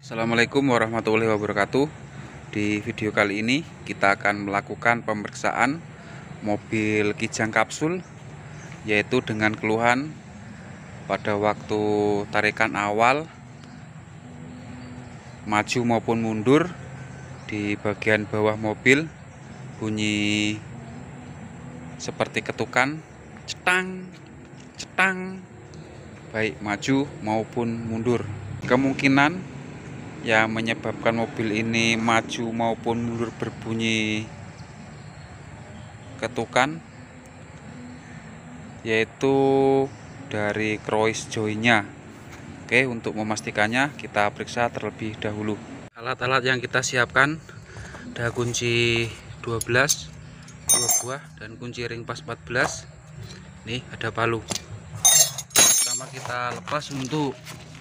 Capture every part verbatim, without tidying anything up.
Assalamualaikum warahmatullahi wabarakatuh. Di video kali ini kita akan melakukan pemeriksaan mobil Kijang Kapsul, yaitu dengan keluhan pada waktu tarikan awal maju maupun mundur di bagian bawah mobil bunyi seperti ketukan cetang cetang baik maju maupun mundur. Kemungkinan yang menyebabkan mobil ini maju maupun mundur berbunyi ketukan yaitu dari cross joinnya. Oke, untuk memastikannya kita periksa terlebih dahulu. Alat-alat yang kita siapkan ada kunci dua belas dua buah dan kunci ring pas empat belas. Nih ada palu. Pertama kita lepas untuk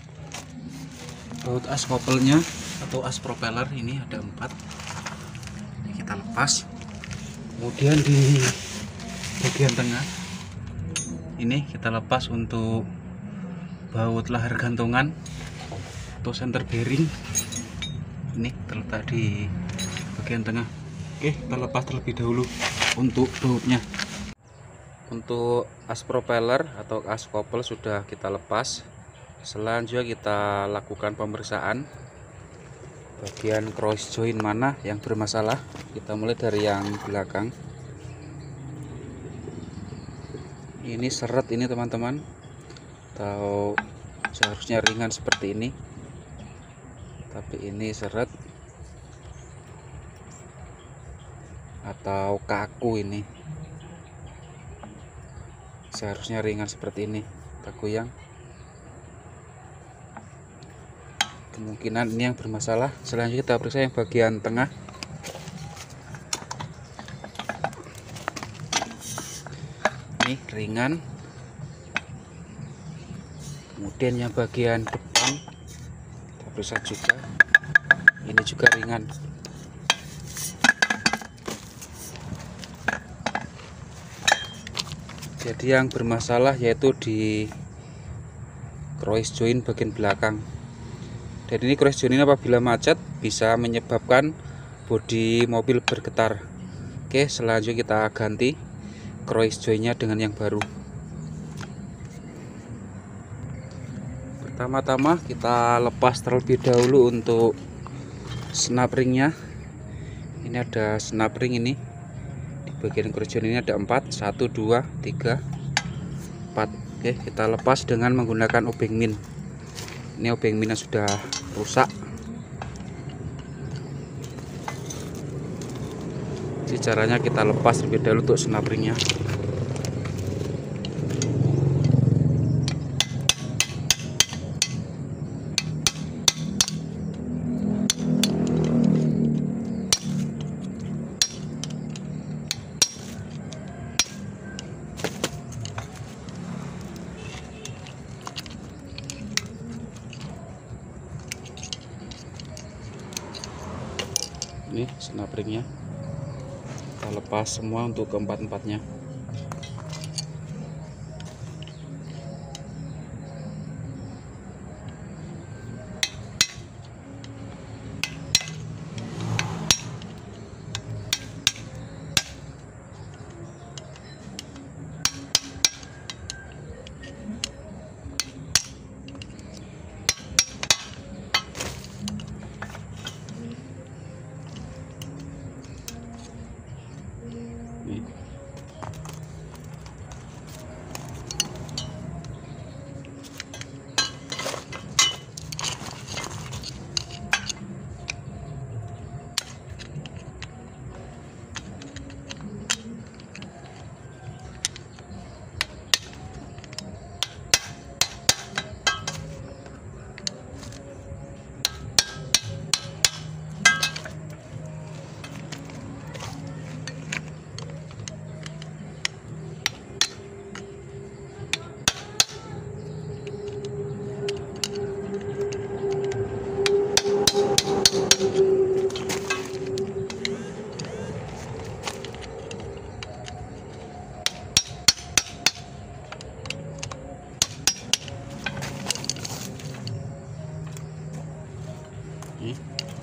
baut as kopelnya atau as propeller, ini ada empat. Ini kita lepas. Kemudian di bagian tengah ini kita lepas untuk baut lahar gantungan atau center bearing. Ini terletak di bagian tengah. Oke, kita lepas terlebih dahulu untuk bautnya. Untuk as propeller atau as kopel sudah kita lepas. Selanjutnya kita lakukan pemeriksaan bagian cross joint mana yang bermasalah. Kita mulai dari yang belakang. Ini seret ini teman-teman, atau seharusnya ringan seperti ini, tapi ini seret atau kaku, ini seharusnya ringan seperti ini. Kita goyang, kemungkinan ini yang bermasalah. Selanjutnya kita periksa yang bagian tengah. Ini ringan. Kemudian yang bagian depan kita periksa juga, ini juga ringan. Jadi yang bermasalah yaitu di cross joint bagian belakang. Dan ini cross joint ini apabila macet bisa menyebabkan bodi mobil bergetar. Oke, selanjutnya kita ganti cross jointnya dengan yang baru. Pertama-tama kita lepas terlebih dahulu untuk snap ringnya. Ini ada snap ring, ini di bagian cross joint ini ada empat, satu, dua, tiga, empat. Oke, kita lepas dengan menggunakan obeng min. Ini obeng minnya sudah rusak. Jadi caranya kita lepas terlebih dahulu untuk snap ringnya. Ini snap ringnya kita lepas semua untuk keempat-empatnya. Ini.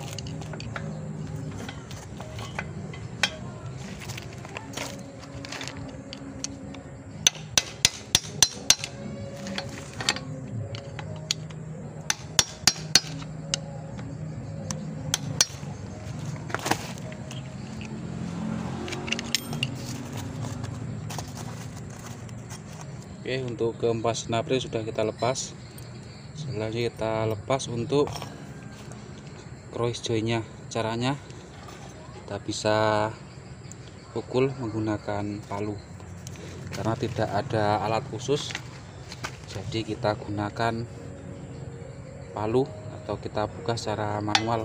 Oke, untuk keempat snapper sudah kita lepas. Selanjutnya kita lepas untuk cross joinnya. Caranya kita bisa pukul menggunakan palu, karena tidak ada alat khusus, jadi kita gunakan palu atau kita buka secara manual.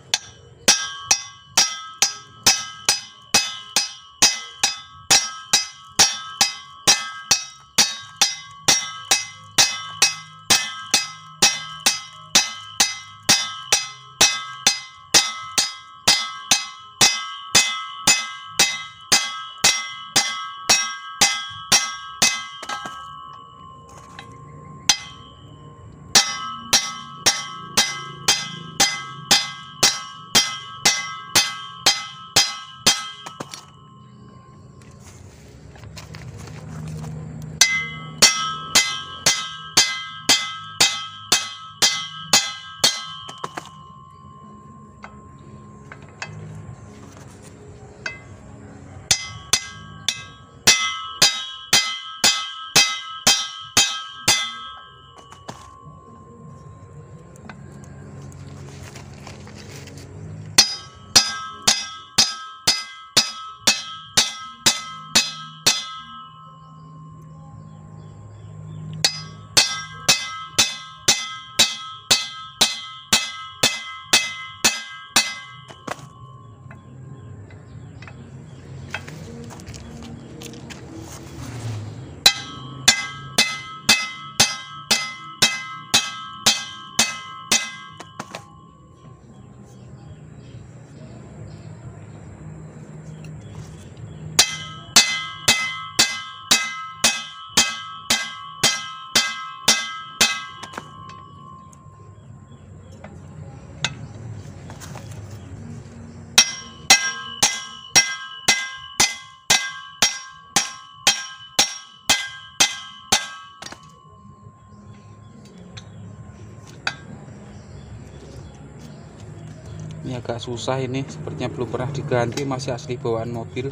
Ini agak susah, ini sepertinya belum pernah diganti, masih asli bawaan mobil.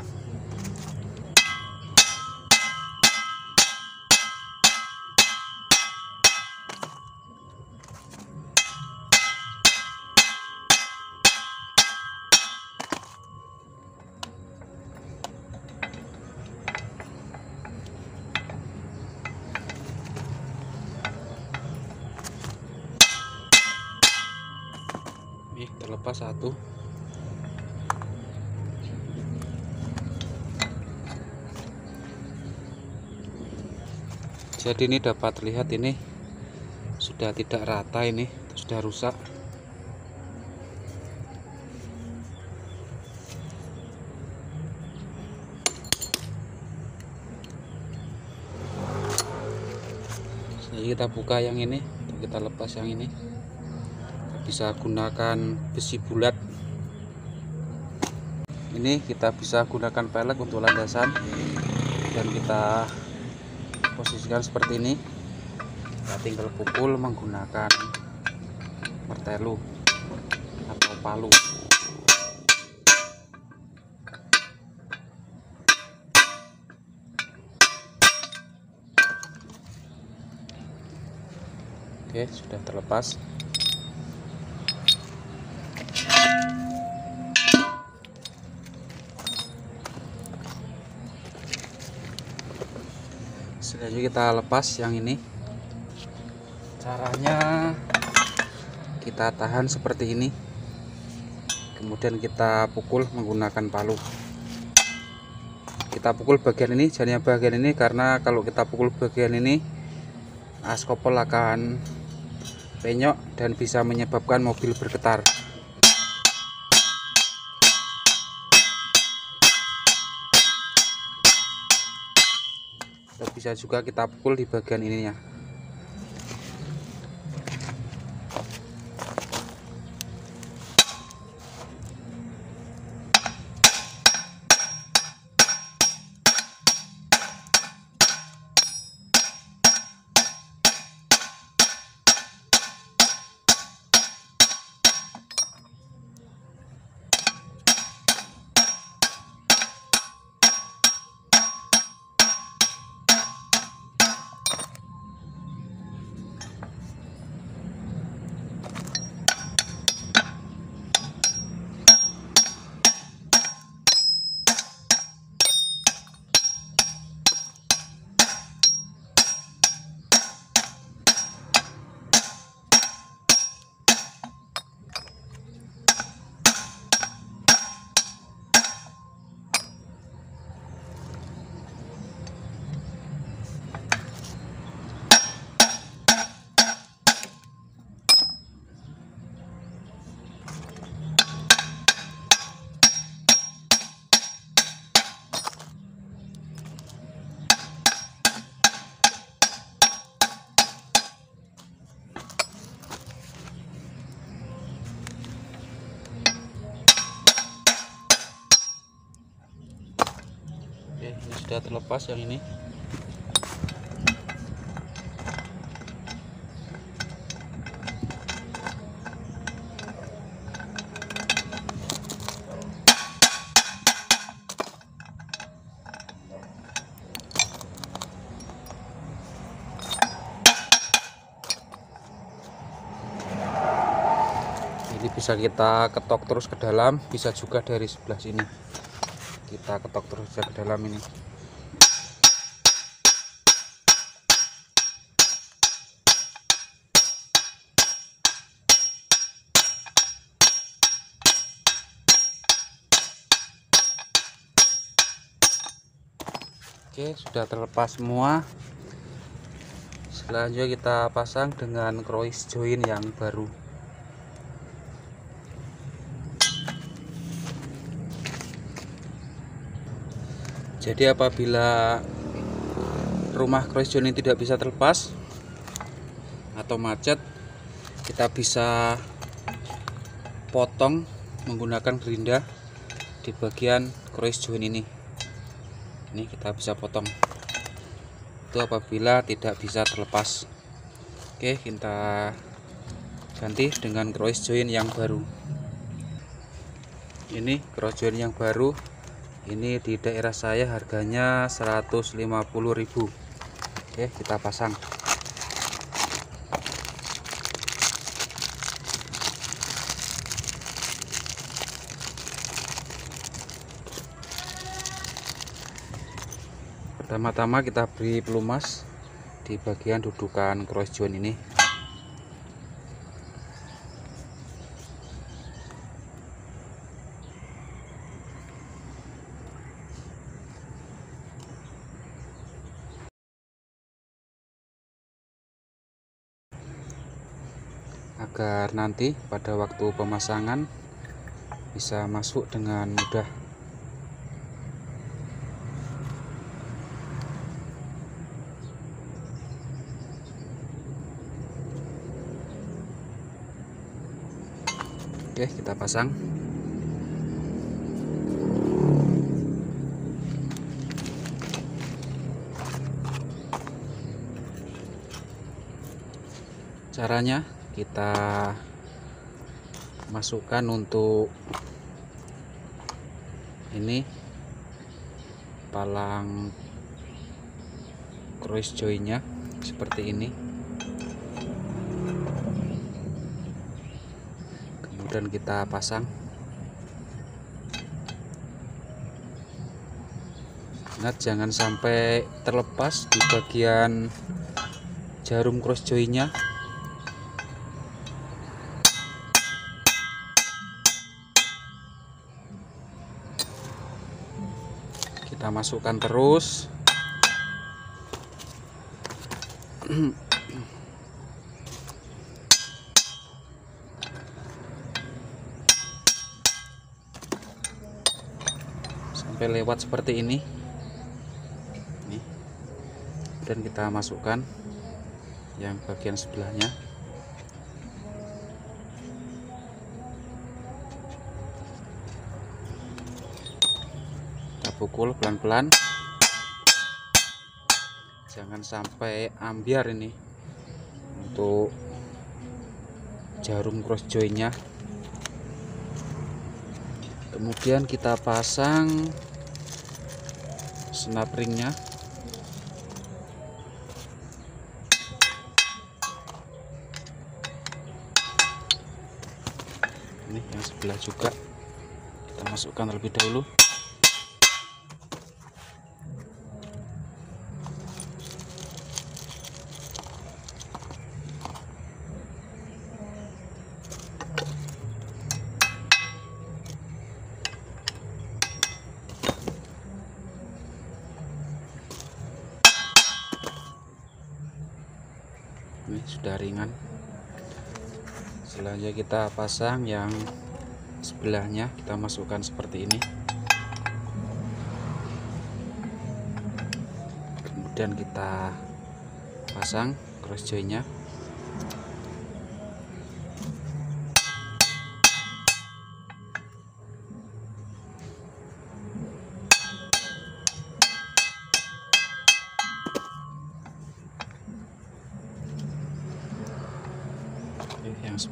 Nih, terlepas satu. Jadi ini dapat terlihat ini sudah tidak rata, ini sudah rusak. Jadi kita buka yang ini, kita lepas yang ini. Bisa gunakan besi bulat, ini kita bisa gunakan pelek untuk landasan, dan kita posisikan seperti ini. Kita tinggal pukul menggunakan martelo atau palu. Oke, sudah terlepas. Selanjutnya kita lepas yang ini. Caranya kita tahan seperti ini, kemudian kita pukul menggunakan palu. Kita pukul bagian ini, jadinya bagian ini, karena kalau kita pukul bagian ini, as kopel akan penyok dan bisa menyebabkan mobil bergetar. Bisa juga kita pukul di bagian ininya. ini sudah terlepas yang ini. Ini bisa kita ketok terus ke dalam, bisa juga dari sebelah sini kita ketok terus ke dalam ini. Oke, sudah terlepas semua. Selanjutnya kita pasang dengan cross join yang baru. Jadi apabila rumah cross join ini tidak bisa terlepas atau macet, kita bisa potong menggunakan gerinda di bagian cross join ini. Ini kita bisa potong. Itu apabila tidak bisa terlepas. Oke, kita ganti dengan cross join yang baru. Ini cross join yang baru. Ini di daerah saya harganya seratus lima puluh ribu. Oke, kita pasang. Pertama-tama kita beri pelumas di bagian dudukan cross join ini. Agar nanti pada waktu pemasangan bisa masuk dengan mudah. Oke, kita pasang. Caranya kita masukkan untuk ini palang cross joinnya seperti ini, kemudian kita pasang. Ingat, jangan sampai terlepas di bagian jarum cross joinnya. Kita masukkan terus. Sampai lewat seperti ini. Nih. Dan kita masukkan yang bagian sebelahnya. Pukul pelan-pelan, jangan sampai ambiar ini untuk jarum cross joinnya. Kemudian kita pasang snap ringnya. Ini yang sebelah juga kita masukkan terlebih dahulu. Ini sudah ringan. Selanjutnya kita pasang yang sebelahnya, kita masukkan seperti ini. Kemudian kita pasang cross joinnya.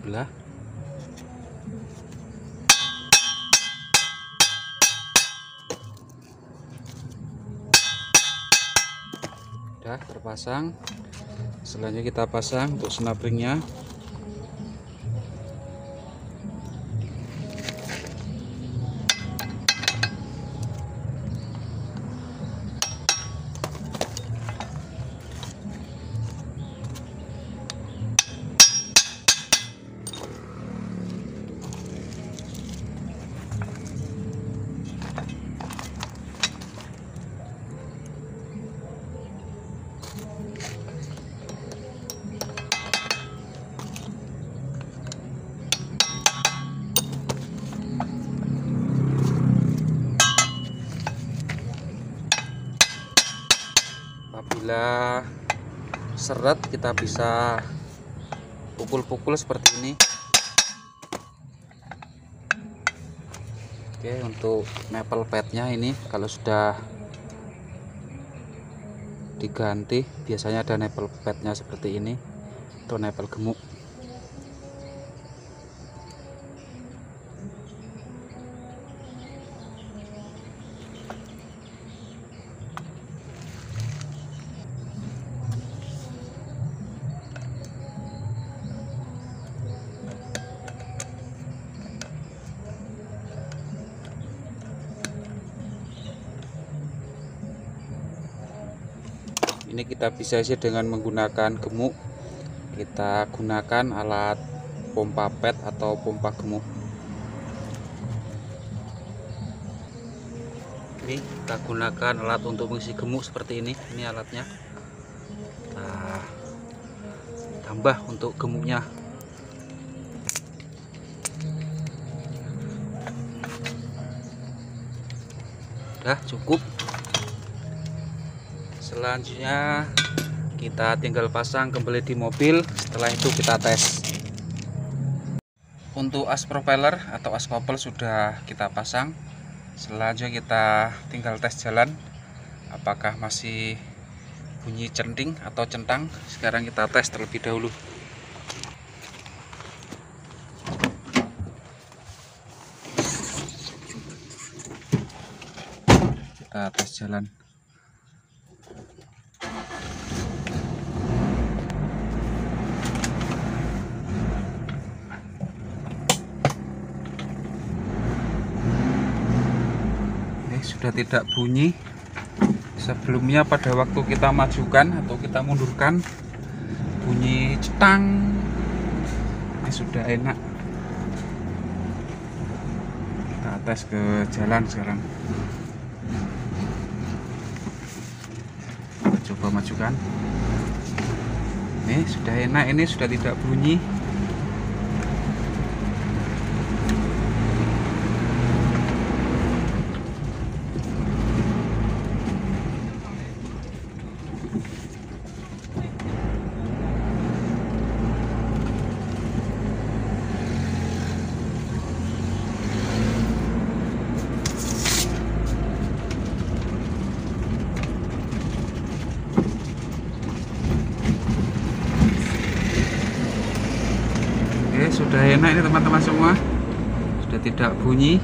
sebelah. Udah terpasang. Selanjutnya kita pasang untuk snap-ringnya. Apabila seret, kita bisa pukul-pukul seperti ini. Oke, untuk maple padnya ini kalau sudah diganti, biasanya ada maple padnya seperti ini atau maple gemuk. Ini kita bisa isi dengan menggunakan gemuk. Kita gunakan alat pompa pad atau pompa gemuk. Ini kita gunakan alat untuk mengisi gemuk seperti ini. Ini alatnya. Kita tambah untuk gemuknya. Udah cukup. Selanjutnya kita tinggal pasang kembali di mobil. Setelah itu kita tes. Untuk as propeller atau as couple sudah kita pasang. Selanjutnya kita tinggal tes jalan apakah masih bunyi centing atau centang. Sekarang kita tes terlebih dahulu. Kita tes jalan. Sudah tidak bunyi. Sebelumnya pada waktu kita majukan atau kita mundurkan bunyi cetang. Ini sudah enak. Kita tes ke jalan sekarang. Kita coba majukan. Ini sudah enak, ini sudah tidak bunyi. Oke, sudah enak ini teman-teman semua. Sudah tidak bunyi.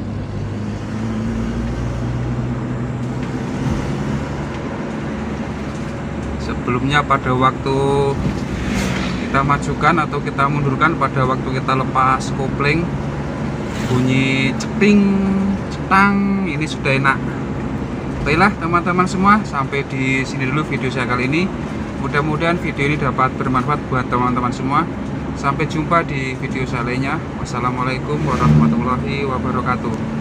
Sebelumnya pada waktu kita majukan atau kita mundurkan, pada waktu kita lepas kopling bunyi ceting, cetang, ini sudah enak. Baiklah teman-teman semua, sampai di sini dulu video saya kali ini. Mudah-mudahan video ini dapat bermanfaat buat teman-teman semua. Sampai jumpa di video saya lainnya. Wassalamualaikum warahmatullahi wabarakatuh.